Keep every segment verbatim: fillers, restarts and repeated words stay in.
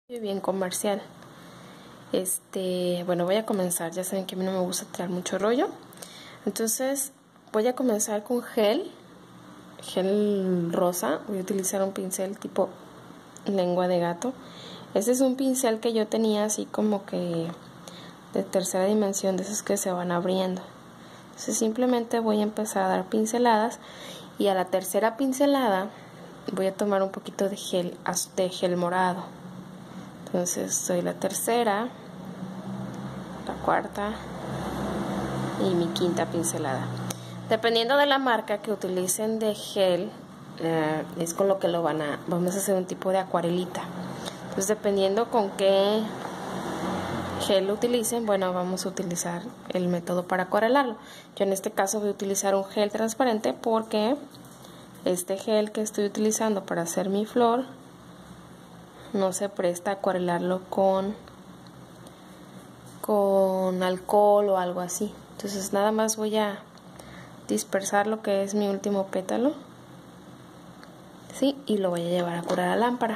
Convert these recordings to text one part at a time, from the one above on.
Bien comercial. Este, bueno, voy a comenzar. Ya saben que a mí no me gusta tirar mucho rollo. Entonces, voy a comenzar con gel. Gel rosa. Voy a utilizar un pincel tipo lengua de gato. Este es un pincel que yo tenía así como que de tercera dimensión, de esos que se van abriendo. Entonces, simplemente voy a empezar a dar pinceladas. Y a la tercera pincelada voy a tomar un poquito de gel, de gel morado. Entonces soy la tercera, la cuarta y mi quinta pincelada. Dependiendo de la marca que utilicen de gel, eh, es con lo que lo van a, vamos a hacer un tipo de acuarelita. Entonces dependiendo con qué gel lo utilicen, bueno, vamos a utilizar el método para acuarelarlo. Yo en este caso voy a utilizar un gel transparente porque este gel que estoy utilizando para hacer mi flor no se presta a acuarelarlo con con alcohol o algo así. Entonces nada más voy a dispersar lo que es mi último pétalo, ¿sí? Y lo voy a llevar a curar a la lámpara.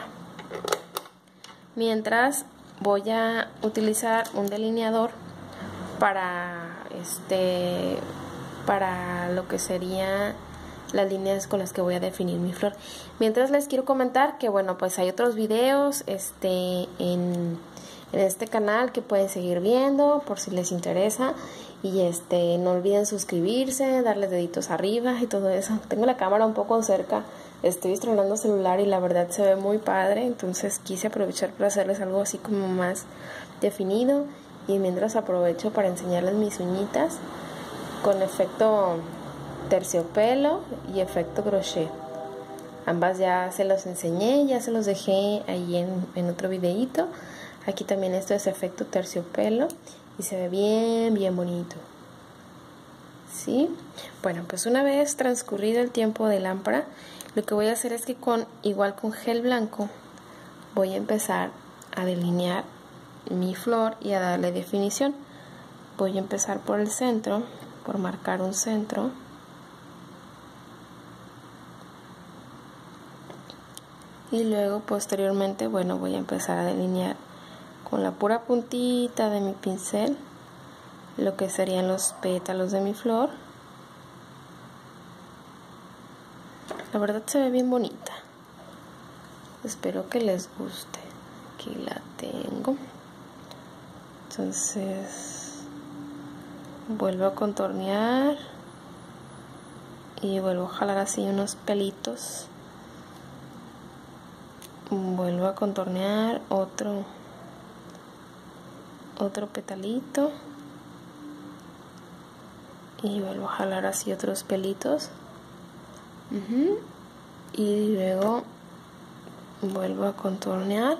Mientras voy a utilizar un delineador para este para lo que sería las líneas con las que voy a definir mi flor. Mientras les quiero comentar que bueno, pues hay otros videos este en, en este canal que pueden seguir viendo por si les interesa, y este no olviden suscribirse, darle deditos arriba y todo eso. Tengo la cámara un poco cerca, estoy estrenando celular y la verdad se ve muy padre, entonces quise aprovechar para hacerles algo así como más definido, y mientras aprovecho para enseñarles mis uñitas con efecto terciopelo y efecto crochet. Ambas ya se los enseñé, ya se los dejé ahí en, en otro videito. Aquí también esto es efecto terciopelo y se ve bien bien bonito, ¿sí? Bueno, pues una vez transcurrido el tiempo de lámpara, lo que voy a hacer es que con igual con gel blanco voy a empezar a delinear mi flor y a darle definición. Voy a empezar por el centro, por marcar un centro. Y luego posteriormente, bueno, voy a empezar a delinear con la pura puntita de mi pincel lo que serían los pétalos de mi flor. La verdad se ve bien bonita. Espero que les guste. Aquí la tengo. Entonces vuelvo a contornear y vuelvo a jalar así unos pelitos. Vuelvo a contornear otro otro petalito y vuelvo a jalar así otros pelitos. Uh-huh. Y luego vuelvo a contornear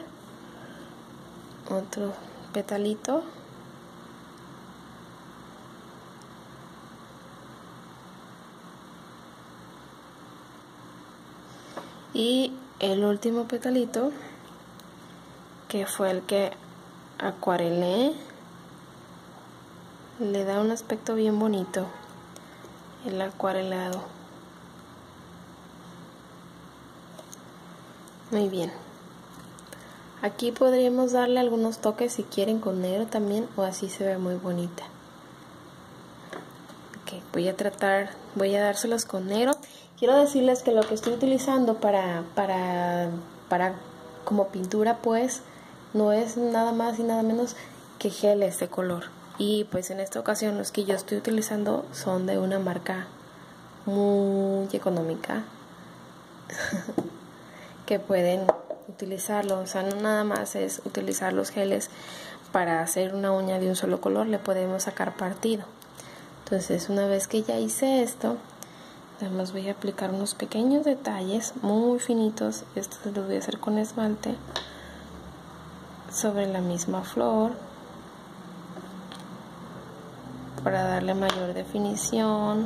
otro petalito y el último petalito, que fue el que acuarelé, le da un aspecto bien bonito el acuarelado. Muy bien. Aquí podríamos darle algunos toques si quieren con negro también, o así se ve muy bonita. Ok, voy a tratar, voy a dárselos con negro. Quiero decirles que lo que estoy utilizando para, para, para como pintura pues no es nada más y nada menos que geles de color. Y pues en esta ocasión los que yo estoy utilizando son de una marca muy económica que pueden utilizarlo. O sea, no nada más es utilizar los geles para hacer una uña de un solo color, le podemos sacar partido. Entonces una vez que ya hice esto, además voy a aplicar unos pequeños detalles muy finitos. Esto se los voy a hacer con esmalte sobre la misma flor para darle mayor definición.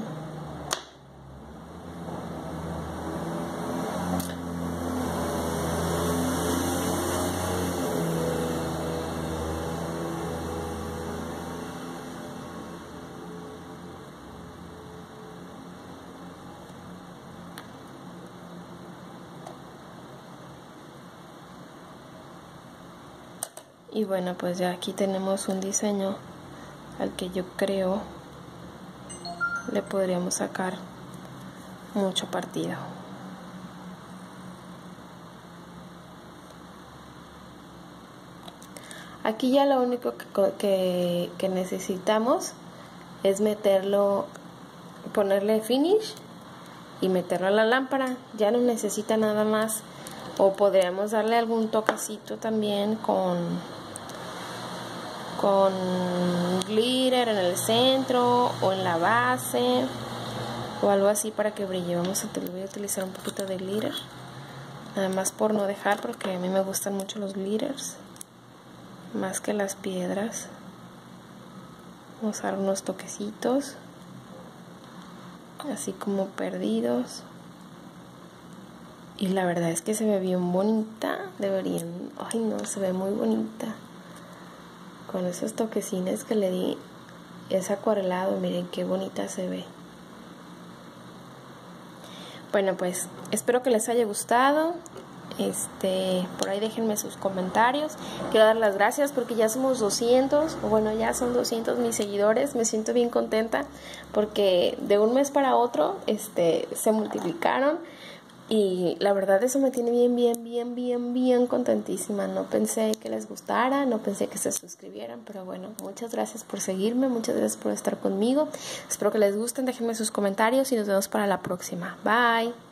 Y bueno, pues ya aquí tenemos un diseño al que yo creo le podríamos sacar mucho partido. Aquí ya lo único que, que, que necesitamos es meterlo, ponerle finish y meterlo a la lámpara. Ya no necesita nada más. O podríamos darle algún toquecito también con, con glitter en el centro o en la base o algo así para que brille. Vamos a, voy a utilizar un poquito de glitter, nada más por no dejar, porque a mí me gustan mucho los glitters más que las piedras. Vamos a dar unos toquecitos así como perdidos, y la verdad es que se ve bien bonita. Deberían, ay no, se ve muy bonita con esos toquecines que le di. Es acuarelado, miren qué bonita se ve. Bueno, pues espero que les haya gustado. Este, por ahí déjenme sus comentarios. Quiero dar las gracias porque ya somos doscientos, o bueno, ya son doscientos mis seguidores. Me siento bien contenta porque de un mes para otro este, se multiplicaron, y la verdad eso me tiene bien, bien, bien, bien, bien contentísima. No pensé que les gustara, no pensé que se suscribieran, pero bueno, muchas gracias por seguirme, muchas gracias por estar conmigo. Espero que les gusten, déjenme sus comentarios y nos vemos para la próxima. Bye.